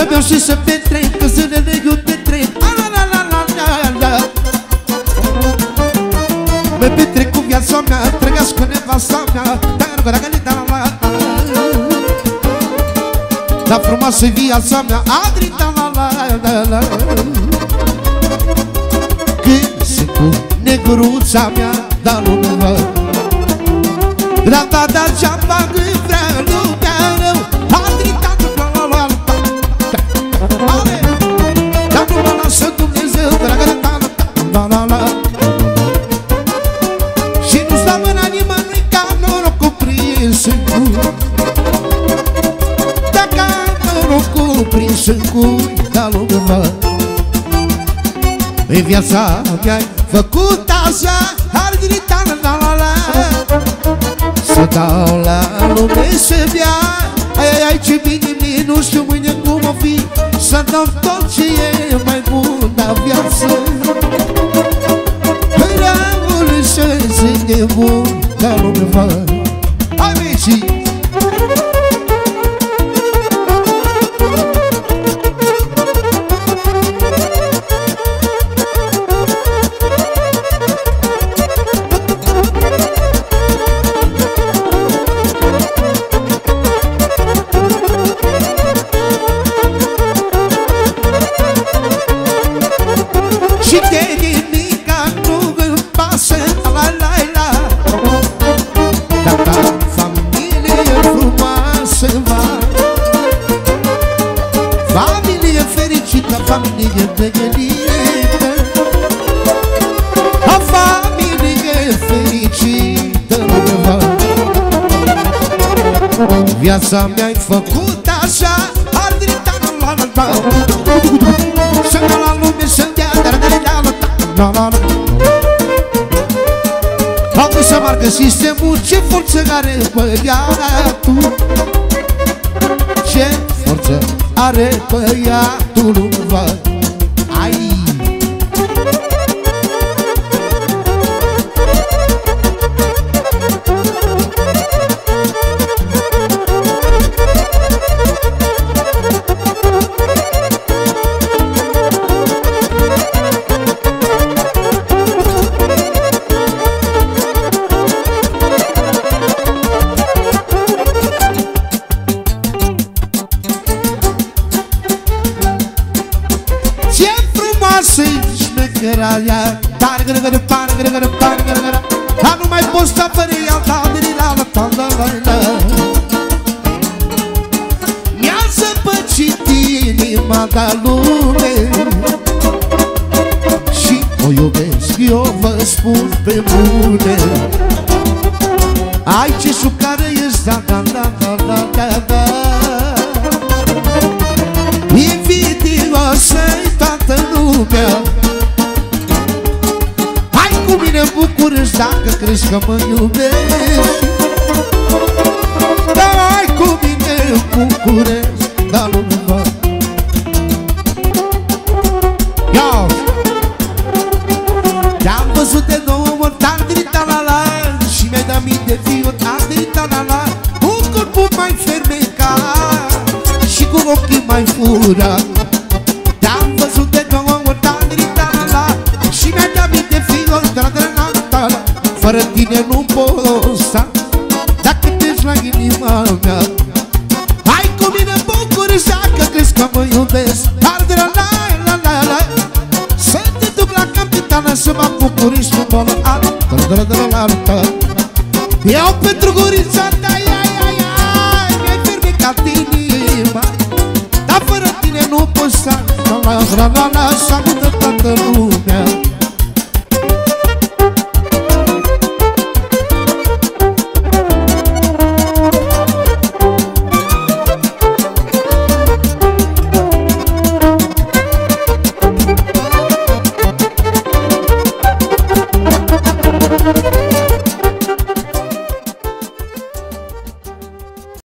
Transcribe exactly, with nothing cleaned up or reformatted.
Să beau și să petrec, că zilele eu petrec. Mă petrec cu viața mea, trăiască nevasta mea. Dar frumoasă-i viața mea, Adrita la la la la. Când sunt cu negruța mea, da lumea. La ta da geaba când vrea lumea rău. Adrita la la la la. Ale, dar nu mă lasă Dumnezeu, dragă de ta la la la. Și nu-ți dă mâna nimănui ca norocul prins în cui. Dacă norocul prins în cui, da lumea. În viața mea-ai făcut așa, Adrita la la la. Să dau la lume să bea, ai, ai, ai, ce bine mie, nu știu mâine cum o fi. Să dau tot ce e mai bun la viață. Rămâne să zic nebun la lume, mă. Hai, vecii! Familie pregătită, o familie fericită. Viața mi-ai făcut așa, Adrita la la la. Să mă la lume să-mi dea, dar n-ai la la la. Acum să marcă sistemul, ce forță are băiatul. Ce forță are băiatul, vă. Ai! Dar grăgără, par, grăgără, par, grăgără. Dar nu mai poți sta fără ea, da, la la la la la. Mi-a zăpăcit inima de lume și o iubesc, eu vă spun pe bune. Ai ce șucară ești, da, da, da, da, da, da, da. Invidioasă-i toată lumea. Cu mine bucură-și dacă crezi că mă iubești. Da, hai cu mine bucură-și, da, nu mă. Ia! Te-am văzut de două ori, Adrita la la. Și mi-ai dat mii de fiuri, Adrita la la. Cu corpul mai fermecat și cu ochii mai furat. Te-am văzut de două ori, Adrita la la. Și mi-ai dat mii de fiuri. Fără tine nu pot sta, dacă te-și la inima mea. Hai cu mine bucură-și dacă crezi că mă iubesc. Arde la la la la la. Să te duc la capitană să mă bucuri și mă bolă. Iau pentru gurița ta, ia, ia, ia. Mi-ai fermecat inima, dar fără tine nu pot sta. La la la la la.